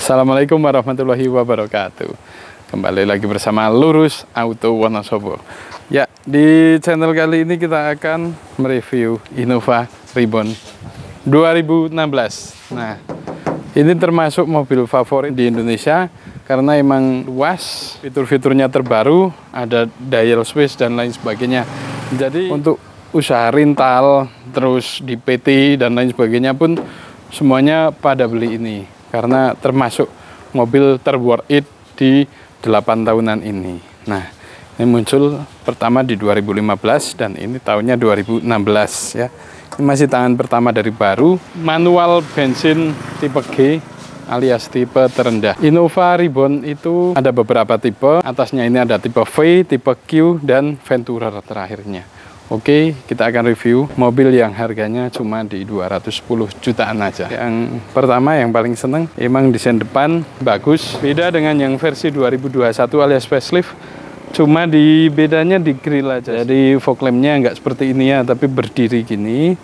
Assalamualaikum warahmatullahi wabarakatuh. Kembali lagi bersama Lurus Auto Wonosobo. Ya, di channel kali ini kita akan mereview Innova Reborn 2016. Nah, ini termasuk mobil favorit di Indonesia karena emang luas, fitur-fiturnya terbaru, ada dial switch dan lain sebagainya. Jadi untuk usaha rental, terus di PT dan lain sebagainya pun semuanya pada beli ini karena termasuk mobil terworth it di 8 tahunan ini. Nah, ini muncul pertama di 2015 dan ini tahunnya 2016 ya. Ini masih tangan pertama dari baru, manual bensin tipe G alias tipe terendah. Innova Reborn itu ada beberapa tipe, atasnya ini ada tipe V, tipe Q, dan Venturer terakhirnya. Oke, kita akan review mobil yang harganya cuma di 210 jutaan aja. Yang pertama, yang paling seneng, emang desain depan bagus. Beda dengan yang versi 2021 alias facelift, cuma di bedanya di grill aja. Jadi fog lampnya nggak seperti ini ya, tapi berdiri gini.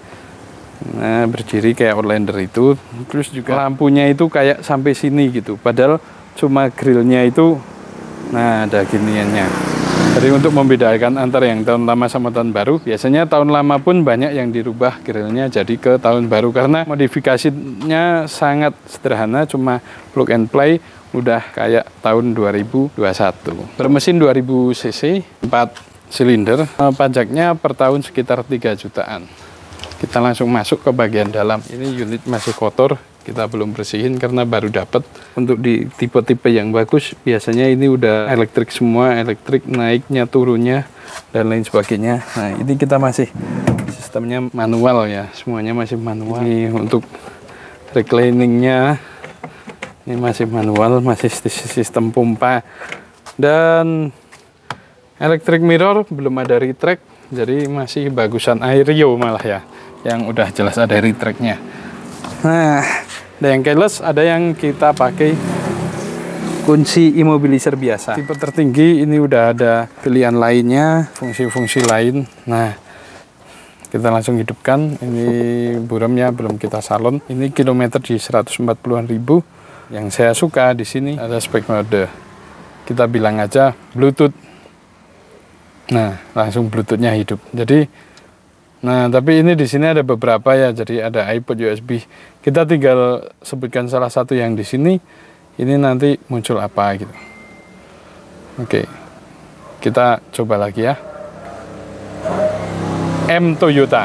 Nah, berdiri kayak Outlander itu. Terus juga lampunya itu kayak sampai sini gitu. Padahal cuma grillnya itu, nah ada giniannya. Jadi untuk membedakan antara yang tahun lama sama tahun baru, biasanya tahun lama pun banyak yang dirubah grillnya jadi ke tahun baru karena modifikasinya sangat sederhana, cuma plug and play, udah kayak tahun 2021. Bermesin 2000 cc, 4 silinder, pajaknya per tahun sekitar 3 jutaan. Kita langsung masuk ke bagian dalam. Ini unit masih kotor, kita belum bersihin karena baru dapat. Untuk di tipe-tipe yang bagus, biasanya ini udah elektrik semua, elektrik naiknya, turunnya, dan lain sebagainya. Nah, ini kita masih sistemnya manual ya, semuanya masih manual. Ini untuk recliningnya, ini masih manual, masih sistem pompa. Dan electric mirror belum ada retract, jadi masih bagusan Aerio malah ya, yang udah jelas ada retract-nya. Nah, ada yang keyless, ada yang kita pakai kunci immobilizer biasa. Tipe tertinggi ini udah ada pilihan lainnya, fungsi-fungsi lain. Nah, kita langsung hidupkan. Ini buremnya belum kita salon. Ini kilometer di 140-an ribu. Yang saya suka di sini ada spek mode. Kita bilang aja Bluetooth. Nah, langsung Bluetooth-nya hidup. Jadi nah, tapi ini di sini ada beberapa ya, jadi ada iPod USB. Kita tinggal sebutkan salah satu yang di sini. Ini nanti muncul apa gitu. Oke, kita coba lagi ya. M Toyota.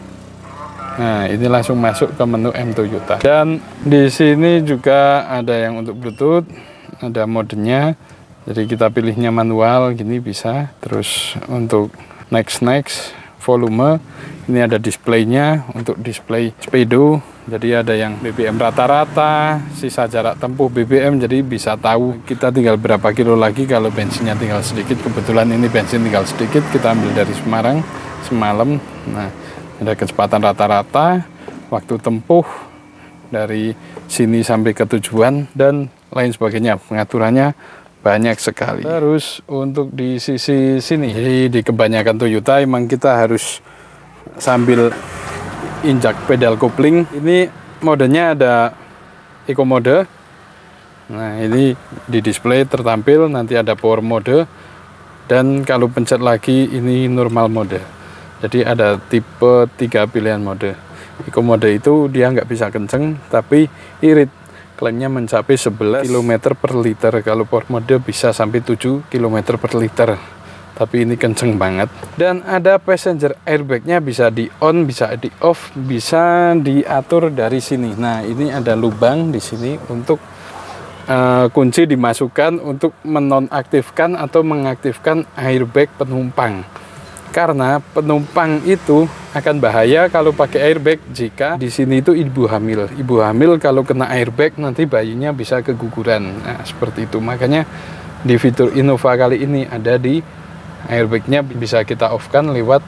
Nah, ini langsung masuk ke menu M Toyota. Dan di sini juga ada yang untuk Bluetooth, ada modenya. Jadi kita pilihnya manual, gini bisa. Terus untuk next volume, ini ada displaynya untuk display speedo, jadi ada yang BBM rata-rata, sisa jarak tempuh BBM, jadi bisa tahu kita tinggal berapa kilo lagi kalau bensinnya tinggal sedikit. Kebetulan ini bensin tinggal sedikit, kita ambil dari Semarang semalam. Nah, ada kecepatan rata-rata, waktu tempuh dari sini sampai ke tujuan, dan lain sebagainya. Pengaturannya banyak sekali. Terus untuk di sisi sini, jadi di kebanyakan Toyota emang kita harus sambil injak pedal kopling. Ini modenya ada eco mode. Nah, ini di display tertampil, nanti ada power mode, dan kalau pencet lagi ini normal mode. Jadi ada tipe 3 pilihan mode. Eco mode itu dia nggak bisa kenceng tapi irit. Klaimnya mencapai 11 km per liter. Kalau power mode bisa sampai 7 km per liter. Tapi ini kenceng banget. Dan ada passenger airbagnya, bisa di on, bisa di off, bisa diatur dari sini. Nah, ini ada lubang di sini untuk kunci dimasukkan untuk menonaktifkan atau mengaktifkan airbag penumpang. Karena penumpang itu akan bahaya kalau pakai airbag jika di sini itu ibu hamil. Ibu hamil kalau kena airbag nanti bayinya bisa keguguran. Nah, seperti itu. Makanya di fitur Innova kali ini ada di airbagnya bisa kita off-kan lewat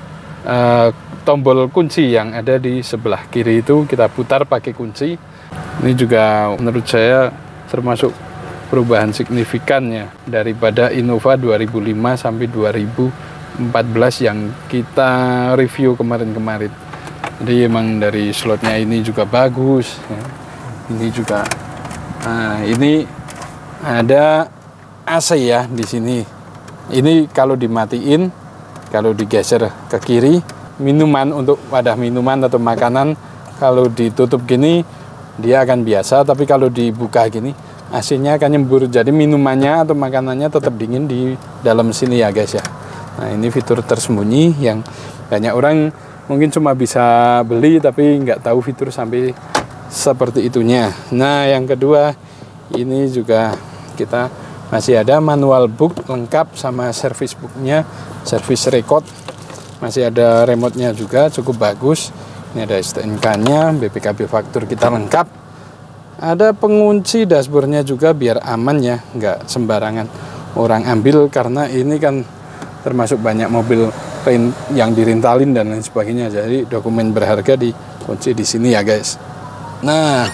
tombol kunci yang ada di sebelah kiri itu. Kita putar pakai kunci. Ini juga menurut saya termasuk perubahan signifikannya daripada Innova 2005 sampai 2014 yang kita review kemarin-kemarin. Jadi emang dari slotnya ini juga bagus ya. Ini juga Nah, ini ada AC ya di sini. Ini kalau dimatiin, kalau digeser ke kiri, minuman untuk wadah minuman atau makanan kalau ditutup gini dia akan biasa, tapi kalau dibuka gini AC-nya akan nyembur, jadi minumannya atau makanannya tetap dingin di dalam sini ya guys ya. Nah, ini fitur tersembunyi yang banyak orang mungkin cuma bisa beli tapi nggak tahu fitur sampai seperti itunya. Nah, yang kedua ini juga kita masih ada manual book lengkap sama service booknya, service record. Masih ada remote-nya juga, cukup bagus. Ini ada STNK-nya, BPKB faktur kita lengkap. Ada pengunci dashboardnya juga biar aman ya, nggak sembarangan orang ambil, karena ini kan termasuk banyak mobil yang dirintalin dan lain sebagainya. Jadi dokumen berharga dikunci di sini ya guys. Nah,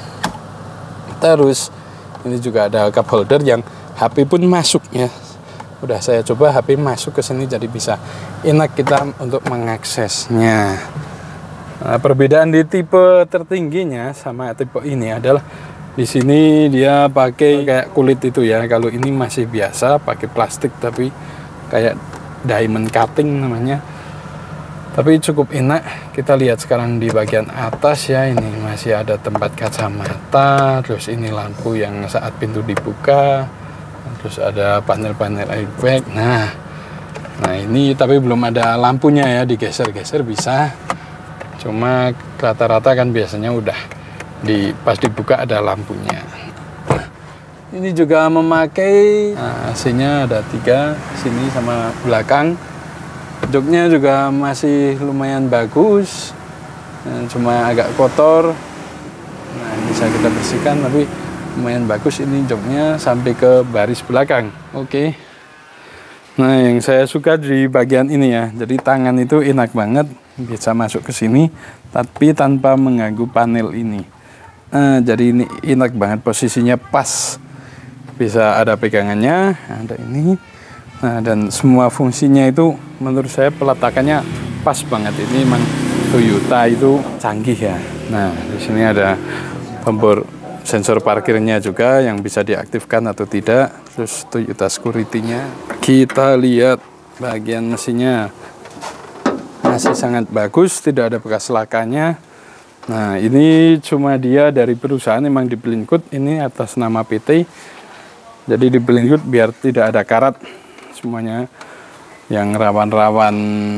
terus ini juga ada cup holder yang HP pun masuk ya. Udah saya coba HP masuk ke sini, jadi bisa enak kita untuk mengaksesnya. Nah, perbedaan di tipe tertingginya sama tipe ini adalah di sini dia pakai kayak kulit itu ya. Kalau ini masih biasa pakai plastik tapi kayak diamond cutting namanya. Tapi cukup enak. Kita lihat sekarang di bagian atas ya, ini masih ada tempat kacamata. Terus ini lampu yang saat pintu dibuka. Terus ada panel-panel airbag. Nah ini tapi belum ada lampunya ya, digeser-geser bisa. Cuma rata-rata kan biasanya udah pas dibuka ada lampunya. Nah, ini juga memakai AC-nya ada 3 sini sama belakang. Joknya juga masih lumayan bagus, cuma agak kotor. Nah, bisa kita bersihkan tapi lumayan bagus ini joknya sampai ke baris belakang. Oke. Nah, yang saya suka di bagian ini ya, jadi tangan itu enak banget, bisa masuk ke sini tapi tanpa mengganggu panel ini. Nah, jadi ini enak banget, posisinya pas, bisa ada pegangannya, ada ini. Nah, dan semua fungsinya itu menurut saya peletakannya pas banget. Ini memang Toyota itu canggih ya. Nah, di sini ada tombol sensor parkirnya juga yang bisa diaktifkan atau tidak. Terus Toyota Security-nya. Kita lihat bagian mesinnya masih sangat bagus, tidak ada bekas lakanya. Nah, ini cuma dia dari perusahaan memang di Blinkut, ini atas nama PT. Jadi di Blinkut biar tidak ada karat semuanya yang rawan-rawan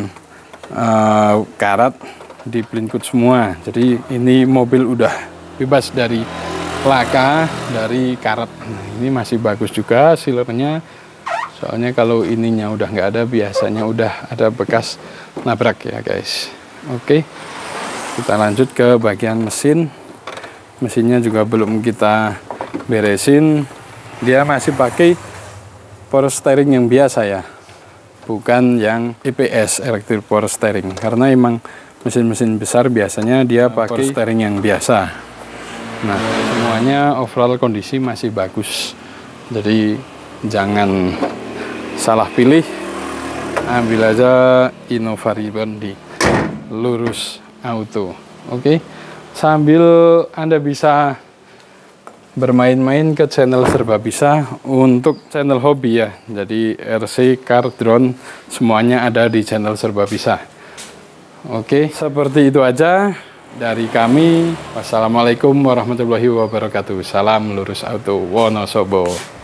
karat di Blinkut semua. Jadi ini mobil udah bebas dari laka, dari karat. Nah, ini masih bagus juga sealernya. Soalnya kalau ininya udah nggak ada, biasanya udah ada bekas nabrak ya guys. Oke, kita lanjut ke bagian mesin. Mesinnya juga belum kita beresin. Dia masih pakai power steering yang biasa ya, bukan yang EPS, electric power steering, karena emang mesin-mesin besar biasanya dia pakai power steering yang biasa. Nah, semuanya overall kondisi masih bagus, jadi jangan salah pilih, ambil aja Innova Ribbon di Lurus Auto. Oke, sambil Anda bisa bermain-main ke channel Serba Bisa untuk channel hobi ya. Jadi RC, car, drone semuanya ada di channel Serba Bisa. Oke, seperti itu aja dari kami. Wassalamualaikum warahmatullahi wabarakatuh. Salam Lurus Auto Wonosobo.